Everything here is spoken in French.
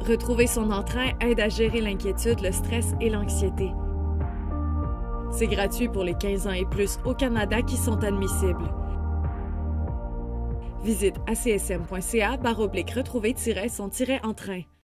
Retrouver son entrain aide à gérer l'inquiétude, le stress et l'anxiété. C'est gratuit pour les 15 ans et plus au Canada qui sont admissibles. Visite acsm.ca/retrouver-son-entrain.